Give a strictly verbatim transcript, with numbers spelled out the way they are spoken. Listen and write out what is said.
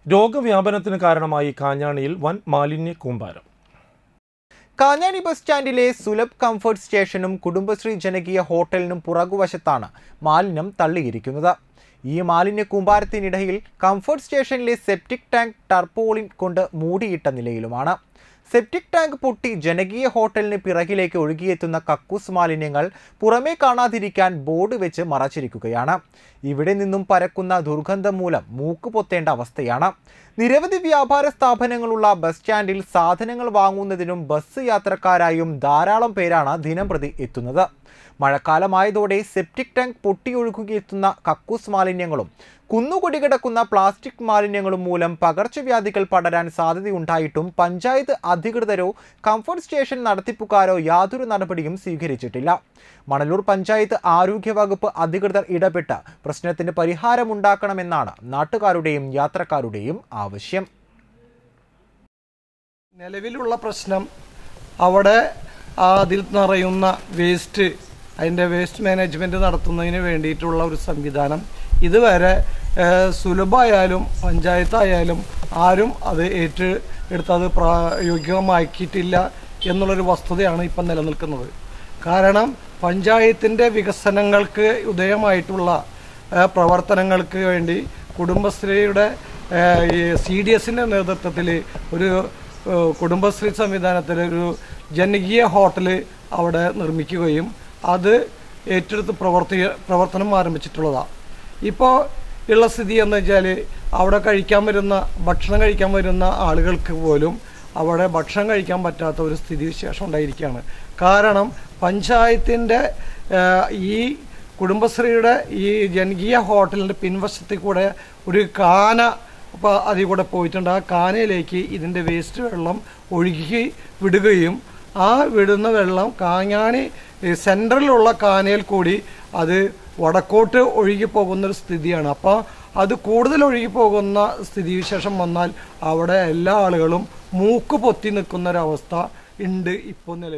രോഗവ്യാപനത്തിന് കാരണമായി കാഞ്ഞാണിയിൽ വൻ മാലിന്യ കൂമ്പാരം. കാഞ്ഞാണി ബസ് സ്റ്റാൻഡിലെ സുലഭ് കംഫർട്ട് സ്റ്റേഷനും കുടുംബശ്രീ ജനകീയ ഹോട്ടലിനും പുറകുവശത്താണ് മാലിന്യം തള്ളിയിരിക്കുന്നത്. ഈ മാലിന്യ കൂമ്പാരത്തിനിടയിൽ കംഫർട്ട് സ്റ്റേഷനിലെ സെപ്റ്റിക് ടാങ്ക് ടർപോളിൻ കൊണ്ട് മൂടിയിട്ട നിലയിലുമാണ്. സെപ്റ്റിക് ടാങ്ക് പൊട്ടി ജനകീയ ഹോട്ടലിന് പിറകിലേക്ക് ഒഴുകിയെത്തുന്ന കക്കൂസ് മാലിന്യങ്ങൾ പുറമേ കാണാതിരിക്കാൻ ബോർഡ് വെച്ച് മറച്ചിരിക്കുകയാണ്. ഇവിടെ നിന്നും പരക്കുന്ന ദുർഗന്ധം മൂലം മൂക്ക് പൊത്തേണ്ട അവസ്ഥയാണ്. നിരവധി വ്യാപാര സ്ഥാപനങ്ങളുള്ള ബസ് സ്റ്റാൻഡിൽ സാധനങ്ങൾ വാങ്ങുന്നതിനും ബസ് യാത്രക്കാരായും ധാരാളം പേരാണ് ദിനംപ്രതി എത്തുന്നത്. മഴക്കാലമായതോടെ സെപ്റ്റിക് ടാങ്ക് പൊട്ടിയൊഴുകിയെത്തുന്ന കക്കൂസ് മാലിന്യങ്ങളും കുന്നുകൂടി കിടക്കുന്ന പ്ലാസ്റ്റിക് മാലിന്യങ്ങളും മൂലം പകർച്ചവ്യാധികൾ പടരാൻ സാധ്യതയുണ്ടായിട്ടും പഞ്ചായത്ത് അധികൃതരോ കംഫർട്ട് സ്റ്റേഷൻ നടത്തിപ്പുകാരോ യാതൊരു നടപടിയും സ്വീകരിച്ചിട്ടില്ല. മണലൂർ പഞ്ചായത്ത് ആരോഗ്യവകുപ്പ് അധികൃതർ ഇടപെട്ട് പ്രശ്നത്തിന് പരിഹാരമുണ്ടാക്കണമെന്നാണ് നാട്ടുകാരുടെയും യാത്രക്കാരുടെയും ആവശ്യം. നിലവിലുള്ള പ്രശ്നം അവിടെ അതിൽ നിറയുന്ന വേസ്റ്റ് അതിൻ്റെ വേസ്റ്റ് മാനേജ്മെൻറ്റ് നടത്തുന്നതിന് വേണ്ടിയിട്ടുള്ള ഒരു സംവിധാനം ഇതുവരെ സുലഭമായാലും പഞ്ചായത്തായാലും ആരും അത് ഏറ്റെടുത്ത് അത് പ്രായോഗികമാക്കിയിട്ടില്ല എന്നുള്ളൊരു വസ്തുതയാണ് ഇപ്പം നിലനിൽക്കുന്നത്. കാരണം പഞ്ചായത്തിൻ്റെ വികസനങ്ങൾക്ക് ഉദയമായിട്ടുള്ള പ്രവർത്തനങ്ങൾക്ക് വേണ്ടി കുടുംബശ്രീയുടെ സി ഡി എസിൻ്റെ നേതൃത്വത്തിൽ ഒരു കുടുംബശ്രീ സംവിധാനത്തിൽ ഒരു ജനകീയ ഹോട്ടൽ അവിടെ നിർമ്മിക്കുകയും അത് ഏറ്റെടുത്ത് പ്രവർത്തി പ്രവർത്തനം ആരംഭിച്ചിട്ടുള്ളതാണ്. ഇപ്പോൾ ഉള്ള സ്ഥിതി എന്ന് വെച്ചാൽ അവിടെ കഴിക്കാൻ വരുന്ന ഭക്ഷണം കഴിക്കാൻ വരുന്ന ആളുകൾക്ക് പോലും അവിടെ ഭക്ഷണം കഴിക്കാൻ പറ്റാത്ത ഒരു സ്ഥിതിവിശേഷം ഉണ്ടായിരിക്കുകയാണ്. കാരണം പഞ്ചായത്തിൻ്റെ ഈ കുടുംബശ്രീയുടെ ഈ ജനകീയ ഹോട്ടലിൻ്റെ പിൻവശത്തിൽ കൂടെ ഒരു കാന അപ്പോൾ അതിൽ കൂടെ പോയിട്ടുണ്ട്. ആ കാനയിലേക്ക് ഇതിൻ്റെ വേസ്റ്റ് വെള്ളം ഒഴുകി വിടുകയും ആ വിടുന്ന വെള്ളം കാഞ്ഞാണി സെൻട്രലിലുള്ള കാനയിൽ കൂടി അത് വടക്കോട്ട് ഒഴുകി പോകുന്നൊരു സ്ഥിതിയാണ്. അപ്പോൾ അത് കൂടുതൽ ഒഴുകി പോകുന്ന സ്ഥിതിവിശേഷം വന്നാൽ അവിടെ എല്ലാ ആളുകളും മൂക്ക് പൊത്തി നിൽക്കുന്നൊരവസ്ഥ ഉണ്ട് ഇപ്പോൾ നിലവിൽ.